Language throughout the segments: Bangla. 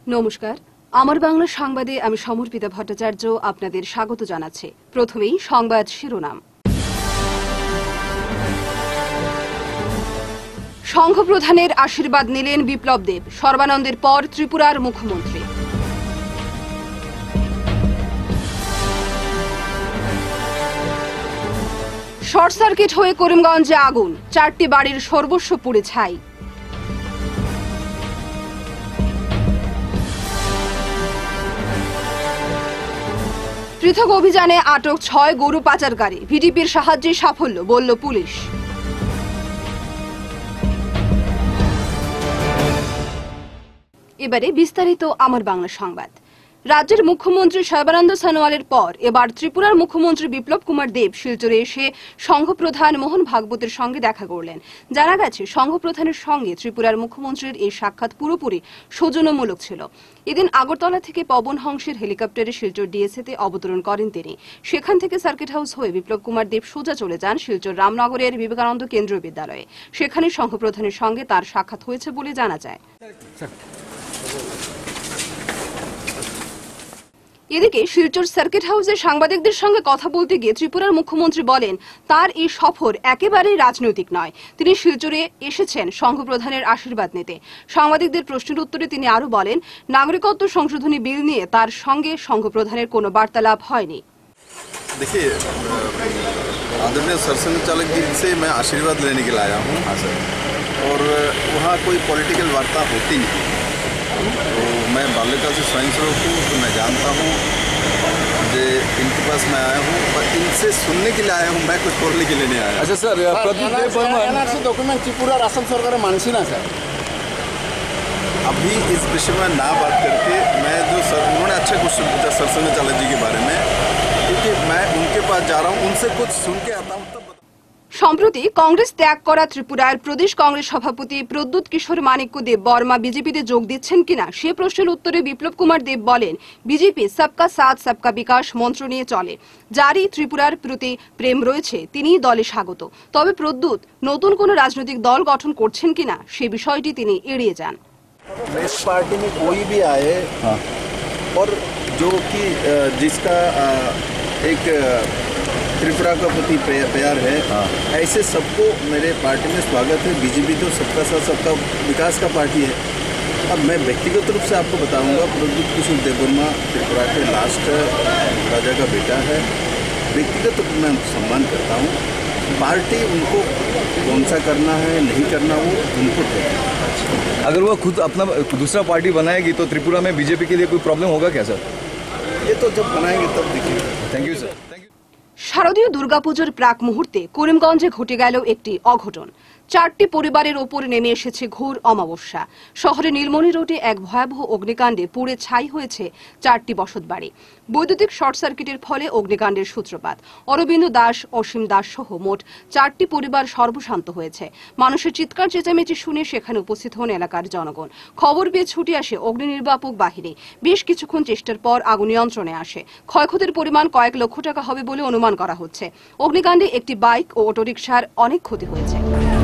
নমস্কার, আমার বাংলা সংবাদে আমি সমর্পিতা ভট্টাচার্য আপনাদের স্বাগত জানাচ্ছি। প্রথমেই সংবাদ শিরোনাম। সংঘ প্রধানের আশীর্বাদ নিলেন বিপ্লব দেব। সর্বানন্দের পর ত্রিপুরার মুখ্যমন্ত্রী। শর্ট সার্কিট হয়ে করিমগঞ্জে আগুন, 4টি বাড়ির সর্বস্ব পুড়ে ছাই। পৃথক অভিযানে আটক 6 গরু পাচারকারী। ভিডিপির সাহায্যে সাফল্য, বলল পুলিশ। এবারে বিস্তারিত আমার বাংলা সংবাদ। রাজ্যের মুখ্যমন্ত্রী সর্বানন্দ সোনোয়ালের পর এবার ত্রিপুরার মুখ্যমন্ত্রী বিপ্লব কুমার দেব শিলচরে এসে সংঘপ্রধান মোহন ভাগবতের সঙ্গে দেখা করলেন। জানা গেছে, সংঘপ্রধানের সঙ্গে ত্রিপুরার মুখ্যমন্ত্রীর এই সাক্ষাৎ পুরোপুরি সৌজন্যমূলক ছিল। এদিন আগরতলা থেকে পবন হংসের হেলিকপ্টারে শিলচর ডিএসএতে অবতরণ করেন তিনি। সেখান থেকে সার্কিট হাউস হয়ে বিপ্লব কুমার দেব সোজা চলে যান শিলচর রামনগরের বিবেকানন্দ কেন্দ্রীয় বিদ্যালয়ে। সেখানে সংঘপ্রধানের সঙ্গে তার সাক্ষাৎ হয়েছে বলে জানা যায়। এদিকে শিলচর সার্কিট হাউসে সাংবাদিকদের সঙ্গে কথা বলতে গিয়ে ত্রিপুরার মুখ্যমন্ত্রী বলেন, তার এই সফর একেবারেই রাজনৈতিক নয়। তিনি শিলচরে এসেছেন সংঘপ্রধানের আশীর্বাদ নিতে। সাংবাদিকদের প্রশ্নের উত্তরে তিনি আরো বলেন, নাগরিকত্ব সংশোধনী বিল নিয়ে তার সঙ্গে সংঘপ্রধানের কোনো বার্তালাপ হয়নি। देखिए, आदरणीय सरसंघ चालक जी से मैं आशीर्वाद लेने के लिए आया हूँ और वहाँ कोई पॉलिटिकल वार्ता होती नहीं। तो मैं बाल्यकाल से स्वयं सेवक हूँ, तो मैं जानता हूँ जे इनके पास मैं आया हूँ और इनसे सुनने के लिए आया हूँ, मैं कुछ बोलने के लिए नहीं आया। अच्छा sir, NRC document Tripura ration सरकार मानसी ना सर। अभी इस विषय में ना बात करके मैं जो सर उन्होंने अच्छा क्वेश्चन पूछा सरसंघ चालक जी के बारे में, क्योंकि मैं उनके पास जा रहा हूँ, उनसे कुछ सुन के आता हूँ तब। সম্প্রতি কংগ্রেস ত্যাগ করা ত্রিপুরার প্রদেশ কংগ্রেস সভাপতি প্রদ্যুৎ কিশোর মানিক্য দেব বর্মা বিজেপিতে যোগ দিচ্ছেন কিনা সে প্রশ্নের উত্তরে বিপ্লব কুমার দেব বলেন, বিজেপি সবকা সাথ সবকা বিকাশ মন্ত্র নিয়ে চলে। যারই ত্রিপুরার প্রতি প্রেম রয়েছে তিনিই দলে স্বাগত। তবে প্রদ্যুৎ নতুন কোনো রাজনৈতিক দল গঠন করছেন কিনা সে বিষয়টি তিনি এড়িয়ে যান। इस पार्टी में कोई भी आए और जो कि जिसका एक त्रिपुरा का प्रति प्यार है, ऐसे सबको मेरे पार्टी में स्वागत है। बीजेपी तो सबका साथ सबका विकास का पार्टी है। अब मैं व्यक्तिगत रूप से आपको बताऊंगा, प्रद्युत किशोर देववर्मा त्रिपुरा के लास्ट राजा का बेटा है। व्यक्तिगत रूप में सम्मान करता हूँ। पार्टी उनको कौन सा करना है नहीं करना वो उनको तय है। अगर वो खुद अपना दूसरा पार्टी बनाएगी तो त्रिपुरा में बीजेपी के लिए कोई प्रॉब्लम होगा क्या सर? ये तो जब बनाएंगे तब देखिए। Thank you sir. শারদীয় দুর্গাপুজোর প্রাক মুহূর্তে করিমগঞ্জে ঘটে গেল একটি অঘটন। 4টি পরিবারের ওপর নেমে এসেছে ঘোর অমাবস্যা। শহরের নীলমণি রোডে এক ভয়াবহ অগ্নিকাণ্ডে পুড়ে ছাই হয়েছে 4টি বসতবাড়ি। বৈদ্যুতিক শর্ট সার্কিটের ফলে অগ্নিকাণ্ডের সূত্রপাত। অরবিন্দ দাস, অসীম দাস সহ মোট 4টি পরিবার সর্বশান্ত হয়েছে। মানুষের চিৎকার চেঁচামেচি শুনে সেখানে উপস্থিত হন এলাকার জনগণ। খবর পেয়ে ছুটে আসে অগ্নি নির্বাপক বাহিনী। বেশ কিছুক্ষণ চেষ্টার পর আগুন নিয়ন্ত্রণে আসে। ক্ষয়ক্ষতির পরিমাণ কয়েক লক্ষ টাকা হবে বলে অনুমান করা হচ্ছে। অগ্নিকাণ্ডে একটি বাইক ও অটোরিকশার অনেক ক্ষতি হয়েছে।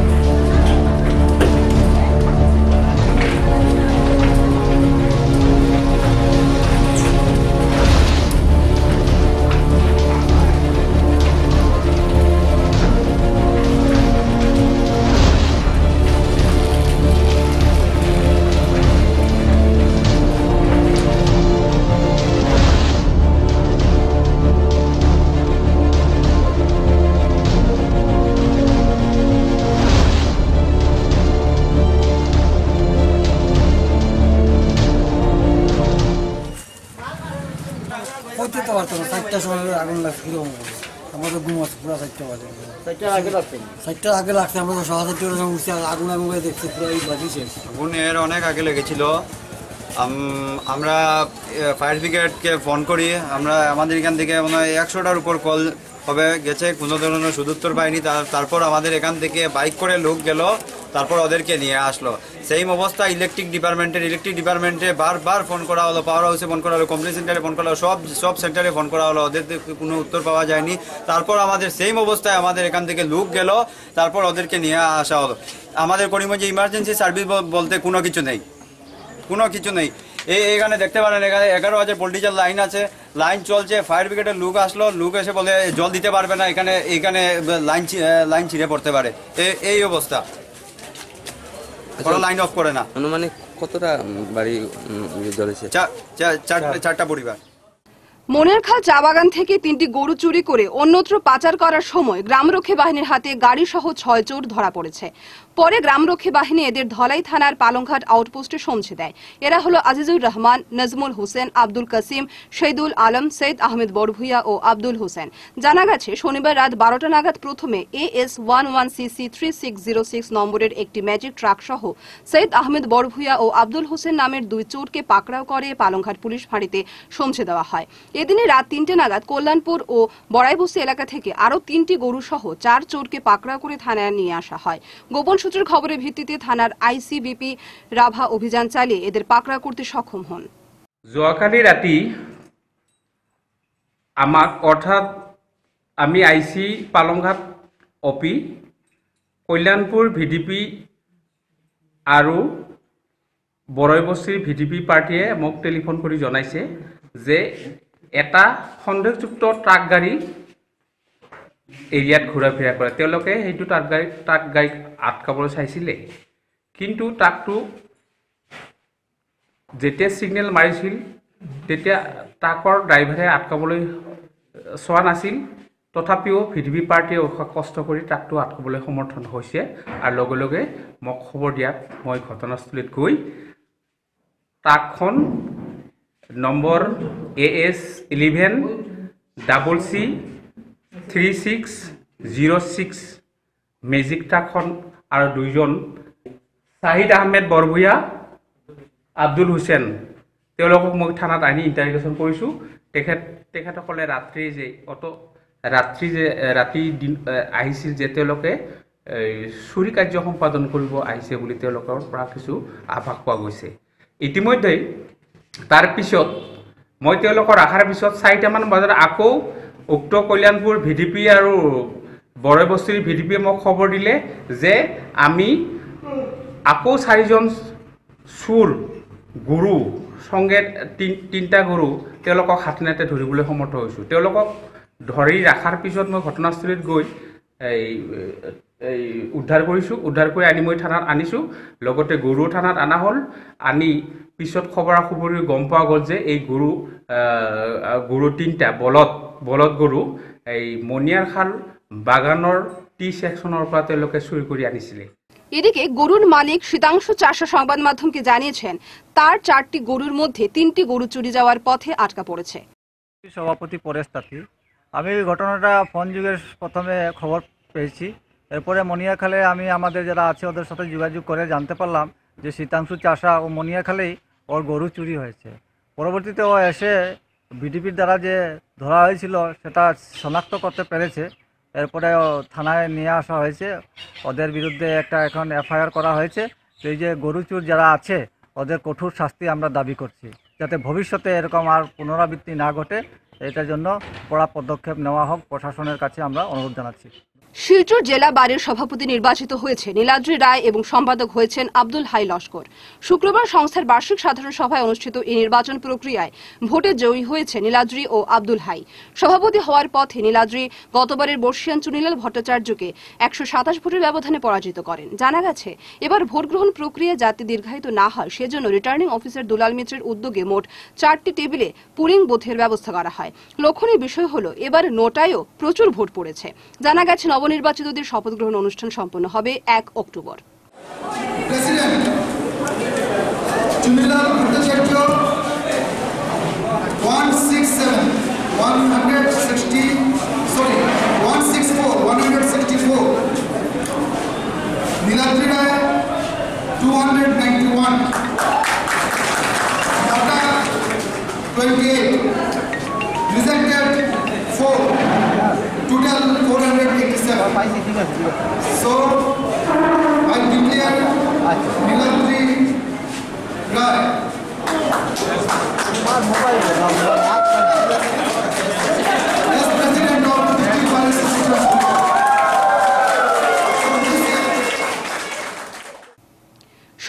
আগুন লাগছে, আমাদের ঘুম আছে পুরো 4টা বাজে। 4টার আগে লাগছে, আমরা তো 7:30 উঠছি, আগুন আগুন করে দেখছি পুরো এই বাজি শেষ। আগুনের অনেক আগে লেগেছিল। আমরা ফায়ার ব্রিগেডকে ফোন করি। আমাদের এখান থেকে মনে হয় 100টার উপর কল হবে গেছে, কোনো ধরনের সুদুত্তর পাইনি। তারপর আমাদের এখান থেকে বাইক করে লোক গেল, তারপর ওদেরকে নিয়ে আসলো। সেম অবস্থা ইলেকট্রিক ডিপার্টমেন্টে বারবার ফোন করা হলো, পাওয়ার হাউসে ফোন করা হলো, কমপ্লেন সেন্টারে ফোন করা হলো, সব সেন্টারে ফোন করা হলো, ওদের কোনো উত্তর পাওয়া যায়নি। তারপর আমাদের সেম অবস্থায় আমাদের এখান থেকে লোক গেল, তারপর ওদেরকে নিয়ে আসা হলো। আমাদের করিমগঞ্জে ইমার্জেন্সি সার্ভিস বলতে কোনো কিছু নেই। এখানে দেখতে পারেন, এখানে 11 হাজার ভোল্টেজের লাইন আছে, লাইন চলছে। ফায়ার ব্রিগেডের লোক আসলো, লোক এসে বলে জল দিতে পারবে না, এখানে লাইন ছিঁড়ে পড়তে পারে। এই অবস্থা, লাইন অফ করে না। অনুমানিক কতটা বাড়ি জ্বলেছে? 4টা পরিবার। মনেরখাল চা বাগান থেকে 3টি গরু চুরি করে অন্যত্র পাচার করার সময় গ্রামরক্ষী বাহিনীর হাতে গাড়ি সহ 6 চোর ধরা পড়েছে। পরে গ্রামরক্ষী বাহিনী এদের ধলাই থানার পালংঘাট আউটপোস্টে সমঝে দেয়। এরা হলো আজিজুর রহমান, নজমুল হোসেন, আব্দুল কাসিম, শহীদুল আলম, সৈয়দ আহমেদ বড়ভুইয়া ও আব্দুল হোসেন। জানা গেছে শনিবার রাত 12টা নাগাদ প্রথমে AS11CC 3606 নম্বরের একটি ম্যাজিক ট্রাক সহ সৈয়দ আহমেদ বড়ভুইয়া ও আব্দুল হোসেন নামের 2 চোরকে পাকড়াও করে পালংঘাট পুলিশ ফাঁড়িতে সমঝে দেওয়া হয়। এদিনে রাত 3টে নাগাদ কল্যাণপুর ও বড়াইবস্তি এলাকা থেকে আরও 3টি গরু সহ 4 চোরকে পাকড়াও করে থানায় নিয়ে আসা হয়। গোপন সূত্রের খবরের ভিত্তিতে থানার ICBP রাভা অভিযান চালিয়ে এদের পাকড়াও করতে সক্ষম হন। যোৱাকালি ৰাতি আমাক অৰ্থাৎ আমি IC Palanghat OP Kalyanpur VDP আৰু বড়াইবস্তিৰ VDP পাৰ্টিয়ে মোক টেলিফোন কৰি জনাইছে যে এটা সন্দেহযুক্ত ট্ৰাক গাড়ী এৰিয়াত ঘূৰা ফিৰা কৰে। তেওঁলোকে সেইটো ট্ৰাক গাড়ীক আটকাবলৈ চাইছিলে, কিন্তু ট্ৰাকটো যেতিয়া ছিগনেল মাৰিছিল তেতিয়া ট্ৰাকৰ ড্ৰাইভাৰে আটকাবলৈ চোৱা নাছিল। তথাপিও VDP পাৰ্টিয়ে কষ্ট কৰি ট্ৰাকটো আটকাবলৈ সমৰ্থন হৈছে আৰু লগে লগে মোক খবৰ দিয়াত মই ঘটনাস্থলীত গৈ ট্ৰাকখন নম্বৰ AS11CC 3606 মেজিক ট্ৰাকখন আৰু 2জন শ্বাহিদ আহমেদ বৰভুইয়া, আব্দুল হোসেন, তেওঁলোকক মই থানাত আনি ইণ্টাৰগেশ্যন কৰিছোঁ। তেখেতসকলে ৰাতি আহিছিল যে তেওঁলোকে চুৰি কাৰ্য সম্পাদন কৰিব আহিছে বুলি তেওঁলোকৰ পৰা কিছু আভাস পোৱা গৈছে। ইতিমধ্যে তাৰ পিছত মই তেওঁলোকৰ আহাৰ পিছত 4টামান বজাত আকৌ উক্ত কল্যাণপুৰ VDP আৰু বড়াইবস্তিৰ VDPয়ে মোক খবৰ দিলে যে আমি আকৌ 4জন চোৰ গৰু সঙ্গে 3টা গৰু তেওঁলোকক হাতনাতে ধৰিবলৈ সমৰ্থ হৈছোঁ। তেওঁলোকক ধৰি ৰাখাৰ পিছত মই ঘটনাস্থলীত গৈ উদ্ধাৰ কৰিছোঁ। উদ্ধাৰ কৰি আনি মই থানাত আনিছোঁ। লগতে গৰু থানাত অনা হ'ল। আনি পিছত খবৰি গম পোৱা গ'ল যে এই গৰু 3টা বলদ গৰু এই মনিয়াৰখাল বাগানৰ টি সেকশনৰ পৰা তেওঁলোকে চুৰি কৰি আনিছিলে। এদিকে গরুর মালিক শীতাংশু চাষা সংবাদ মাধ্যমকে জানিয়েছেন তার 4টি গরুর মধ্যে 3টি গরু চুরি যাওয়ার পথে আটকা পড়েছে। সভাপতি পরেশ তাঁতি, আমি এই ঘটনাটা ফোন যুগের প্রথমে খবর পেয়েছি। এরপরে মনিয়াখালে আমি আমাদের যারা আছে ওদের সাথে যোগাযোগ করে জানতে পারলাম যে শীতাংশু চাষা ও মনিয়াখালেই ওর গরু চুরি হয়েছে। পরবর্তীতে ও এসে বিডিপির দ্বারা যে ধরা হয়েছিল সেটা শনাক্ত করতে পেরেছে। এরপরে থানায় নিয়ে আসা হয়েছে, ওদের বিরুদ্ধে একটা এখন FIR করা হয়েছে। এই যে গরু চোর যারা আছে ওদের কঠোর শাস্তি আমরা দাবি করছি, যাতে ভবিষ্যতে এরকম আর পুনরাবৃত্তি না ঘটে, এটার জন্য কড়া পদক্ষেপ নেওয়া হোক, প্রশাসনের কাছে আমরা অনুরোধ জানাচ্ছি। শিলচর জেলা বারের সভাপতি নির্বাচিত হয়েছে নীলাদ্রি রায় এবং সম্পাদক হয়েছেন আব্দুল হাই লস্কর। শুক্রবার সংস্থার বার্ষিক সাধারণ সভায় অনুষ্ঠিত এই নির্বাচন প্রক্রিয়ায় ভোটে জয়ী হয়েছে নীলাদ্রি ও আব্দুল হাই। সভাপতি হওয়ার পথে নীলাদ্রি গতবারের বর্ষিয়ান চুনিলাল ভট্টাচার্যকে 127 ভোটের ব্যবধানে পরাজিত করেন। জানা গেছে এবার ভোট গ্রহণ প্রক্রিয়া যাতে দীর্ঘায়িত না হয় সেজন্য রিটার্নিং অফিসার দুলাল মিত্রের উদ্যোগে মোট 4টি টেবিলে পুলিং বুথের ব্যবস্থা করা হয়। লক্ষণীয় বিষয় হলো এবার নোটায়ও প্রচুর ভোট পড়েছে। জানা গেছে নবনির্বাচিতদের শপথ গ্রহণ অনুষ্ঠান সম্পন্ন হবে 1 October. President Chunilal Bhattacharya 164, Niladri Roy 291, Tata 28, presented 4, total 487. So I declare Niladri Roy as president of District Finance Institution.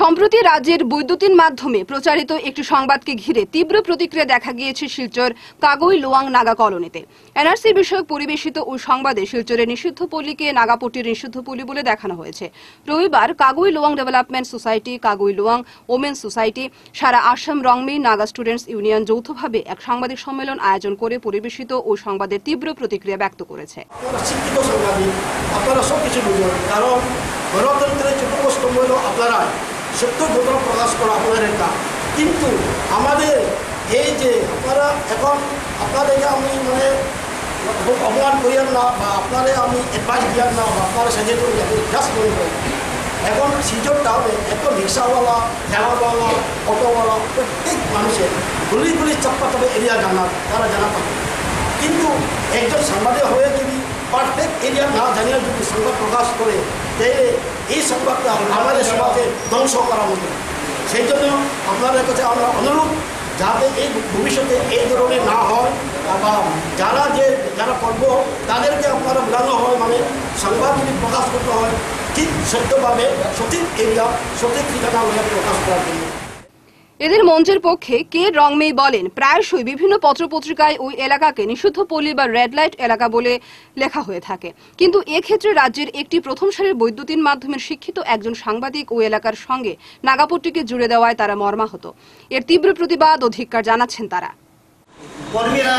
সম্প্রতি রাজ্যের বৈদ্যুতিন মাধ্যমে প্রচারিত একটি সংবাদকে ঘিরে তীব্র প্রতিক্রিয়া দেখা গিয়েছে শিলচর কাগই লোয়াং নাগা কলোনিতে। এনআরসি বিষয়ক পরিবেশিত ওই সংবাদে শিলচরের নিষিদ্ধ পল্লীকে নাগাপট্টির নিষিদ্ধ পল্লী বলে দেখানো হয়েছে। রবিবার Kagoi Loyang development society, Kagoi Loyang women society, সারা আসাম রংমি নাগা স্টুডেন্টস ইউনিয়ন যৌথভাবে এক সাংবাদিক সম্মেলন আয়োজন করে পরিবেশিত ওই সংবাদের তীব্র প্রতিক্রিয়া ব্যক্ত করেছে। শিক্ষিত সাংবাদিক আপনারা সব কিছু বুঝুন, কারণ গণতন্ত্রের চতুর্থ স্তম্ভ হল আপনারা সত্য ঘটনা প্রকাশ করা আপনাদের কাজ। কিন্তু আমাদের এই যে আপনারা এখন আপনাদেরকে আমি মানে অপমান করিয়ার না বা আপনারে আমি অ্যাডভাইস দিয়ার না বা আপনারা সেজেন্ট জাস্ট মনে করেন এখন সিজন টাউনে এখন রিক্সাওয়ালা, ঠেলাওয়ালা, অটোওয়ালা প্রত্যেক মানুষের গুলি গুলি চাপ্পা তবে এরিয়া জানা তারা জানা পাবে। কিন্তু একজন সাংবাদিক হয়ে যদি পারফেক্ট এরিয়া না জানিয়ে যদি সংবাদ প্রকাশ করে তাহলে এই সংবাদটা আমাদের সমাজে ধ্বংস করার মতো। সেই জন্য আপনাদের কাছে আমরা অনুরোধ যাতে এই ভবিষ্যতে এই ধরনের না হয় বা যারা করব তাদেরকে আপনারা বোঝানো হয়, মানে সংবাদ যদি প্রকাশ করতে হয় ঠিক সত্যভাবে সঠিক এরিয়া সঠিক ঠিকানা প্রকাশ করার জন্য। এদের মঞ্চের পক্ষে কে রংমেই বলেন, প্রায়শই বিভিন্ন পত্রপত্রিকায় ওই এলাকাকে নিষিদ্ধ পল্লী বা রেড লাইট এলাকা বলে লেখা হয়ে থাকে। কিন্তু এক্ষেত্রে রাজ্যের একটি প্রথম সারির বৈদ্যুতিন মাধ্যমের শিক্ষিত একজন সাংবাদিক ওই এলাকার সঙ্গে নাগাপট্টিকে জুড়ে দেওয়ায় তারা মর্মাহত। এর তীব্র প্রতিবাদ ও ধিক্কার জানাচ্ছেন তারা। কর্মীরা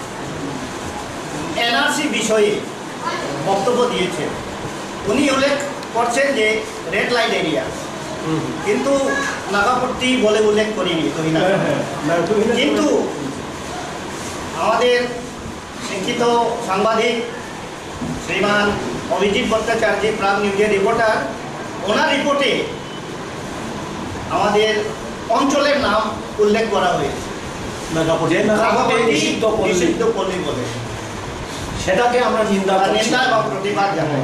এনআরসি বিষয়ে বক্তব্য দিয়েছেন। উনি উল্লেখ করছেন যে রেড লাইট এরিয়া, কিন্তু নাগাপট্টি বলে উল্লেখ করিনি। কিন্তু আমাদের শিক্ষিত সাংবাদিক শ্রীমান অভিজিৎ ভট্টাচার্য, প্রাগ নিউজের রিপোর্টার, ওনার রিপোর্টে আমাদের অঞ্চলের নাম উল্লেখ করা হয়েছে নিষিদ্ধ পল্লী বলে। সেটাকে আমরা নিন্দা বা প্রতিবাদ জানাই।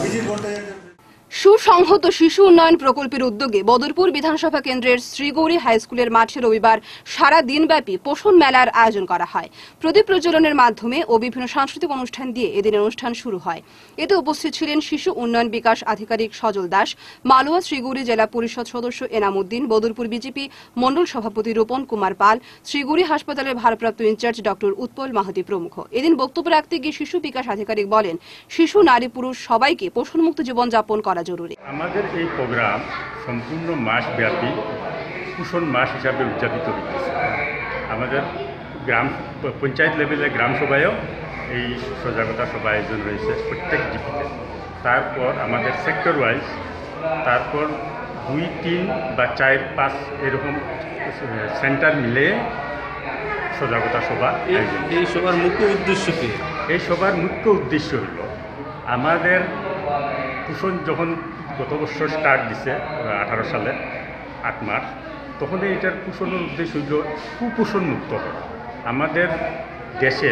সুসংহত শিশু উন্নয়ন প্রকল্পের উদ্যোগে বদরপুর বিধানসভা কেন্দ্রের শ্রীগৌরী হাই স্কুলের মাঠে রবিবার সারা দিনব্যাপী পোষণ মেলার আয়োজন করা হয়। প্রদীপ প্রজ্বলনের মাধ্যমে ও বিভিন্ন সাংস্কৃতিক অনুষ্ঠান দিয়ে এদিনের অনুষ্ঠান শুরু হয়। এতে উপস্থিত ছিলেন শিশু উন্নয়ন বিকাশ আধিকারিক সজল দাস, মালুয়া শ্রীগৌরী জেলা পরিষদ সদস্য এনাম উদ্দিন, বদরপুর বিজেপি মণ্ডল সভাপতি রূপন কুমার পাল, শ্রীগৌরী হাসপাতালের ভারপ্রাপ্ত ইনচার্জ ডক্টর উৎপল মাহাতি প্রমুখ। এদিন বক্তব্য রাখতে গিয়ে শিশু বিকাশ আধিকারিক বলেন, শিশু, নারী, পুরুষ সবাইকে পোষণমুক্ত জীবনযাপন করা জরুরি। আমাদের এই প্রোগ্রাম সম্পূর্ণ মাসব্যাপী পোষণ মাস হিসাবে উদযাপিত হচ্ছে। আমাদের গ্রাম পঞ্চায়েত লেভেলে গ্রাম সভায়ও এই সজাগতা সভা আয়োজন রয়েছে প্রত্যেক জিপিতে। তারপর আমাদের সেক্টর ওয়াইজ, তারপর 2, 3 বা 4, 5 এরকম সেন্টার মিলে সজাগতা সভা আয়োজন। এই সভার মুখ্য উদ্দেশ্য কি? এই সভার মুখ্য উদ্দেশ্য হল আমাদের পোষণ যখন গত বছর স্টার্ট দিছে 18 সালে 8 মার্চ, তখন এটার পোষণের উদ্দেশ্য হইল কুপোষণ মুক্ত করা। আমাদের দেশে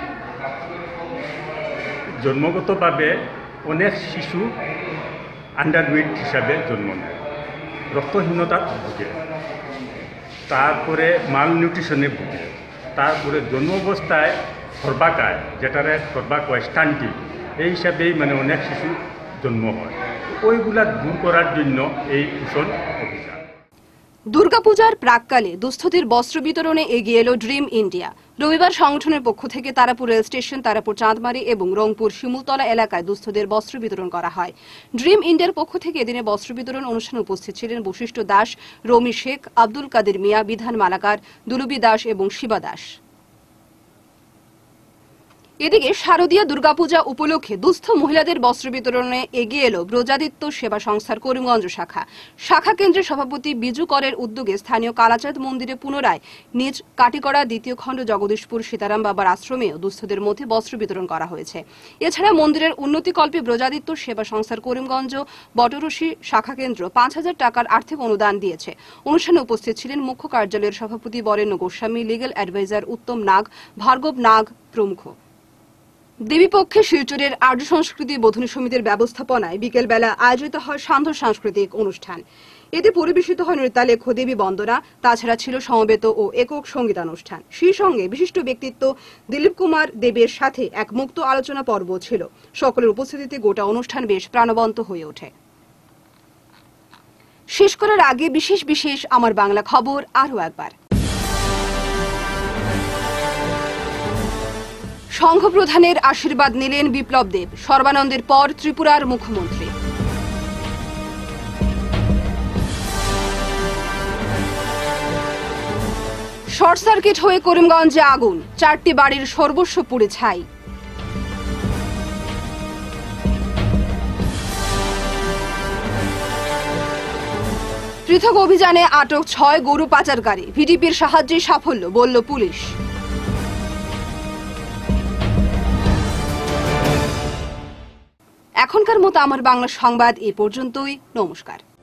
জন্মগতভাবে অনেক শিশু আন্ডারওয়েট হিসাবে জন্ম নেয়, রক্তহীনতা ভুগে, তারপরে মাল নিউট্রিশনে ভুগে, তারপরে জন্ম অবস্থায় সর্বাকায়, যেটারে সর্বাক হয় স্টান্টিং, এই হিসাবেই মানে অনেক শিশু জন্ম হয়। ওইগুলা দূর করার জন্য এই পোষণ অভিযান। দুর্গাপূজার প্রাককালে দুস্থদের বস্ত্র বিতরণে এগিয়ে এলো ড্রিম ইন্ডিয়া। রবিবার সংগঠনের পক্ষ থেকে তারাপুর রেল স্টেশন, তারাপুর চাঁদমারি এবং রংপুর শিমুলতলা এলাকায় দুস্থদের বস্ত্র বিতরণ করা হয়। ড্রিম ইন্ডিয়ার পক্ষ থেকে এদিনে বস্ত্র বিতরণ অনুষ্ঠানে উপস্থিত ছিলেন বশিষ্ঠ দাস, রমি শেখ, আব্দুল কাদের মিয়া, বিধান মালাকার, দুলুবি দাস এবং শিবা দাস। এদিকে শারদীয়া দুর্গাপূজা উপলক্ষে দুস্থ মহিলাদের বস্ত্র বিতরণে এগিয়ে এলো ব্রজাদিত্য সেবা সংস্থার করিমগঞ্জ শাখা কেন্দ্রের সভাপতি বিজু করের উদ্যোগে স্থানীয় কালাচাঁদ মন্দিরে পুনরায় নিজ কাটিকড়া 2য় খণ্ড জগদীশপুর সীতারাম বাবার আশ্রমেও দুস্থদের মধ্যে বস্ত্র বিতরণ করা হয়েছে। এছাড়া মন্দিরের উন্নতিকল্পে ব্রজাদিত্য সেবা সংস্থার করিমগঞ্জ বটরশি শাখা কেন্দ্র 5,000 টাকার আর্থিক অনুদান দিয়েছে। অনুষ্ঠানে উপস্থিত ছিলেন মুখ্য কার্যালয়ের সভাপতি বরেণ্য গোস্বামী, লিগ্যাল অ্যাডভাইজার উত্তম নাগ, ভার্গব নাগ প্রমুখ। দেবীপক্ষে শিলচরের আর্য সংস্কৃতি বোধনী সমিতির ব্যবস্থাপনায় বিকেলবেলা আয়োজিত হয় সান্ধ্য সাংস্কৃতিক অনুষ্ঠান। এতে পরিবেশিত হয় নৃত্যালেখ্য দেবী বন্দনা, তাছাড়া ছিল সমবেত ও একক সঙ্গীতানুষ্ঠান। সেই সঙ্গে বিশিষ্ট ব্যক্তিত্ব দিলীপ কুমার দেবের সাথে এক মুক্ত আলোচনা পর্ব ছিল। সকলের উপস্থিতিতে গোটা অনুষ্ঠান বেশ প্রাণবন্ত হয়ে ওঠে। শেষ করার আগে বিশেষ আমার বাংলা খবর আরও একবার। সংঘ প্রধানের আশীর্বাদ নিলেন বিপ্লব দেব। সর্বানন্দের পর ত্রিপুরার মুখ্যমন্ত্রী। শর্ট সার্কিট হয়ে করিমগঞ্জে আগুন, 4টি বাড়ির সর্বস্ব পুড়ে ছাই। পৃথক অভিযানে আটক 6 গরু পাচারকারী। ভিডিপির সাহায্যে সাফল্য, বলল পুলিশ। এখনকার মতো আমার বাংলা সংবাদ এ পর্যন্তই। নমস্কার।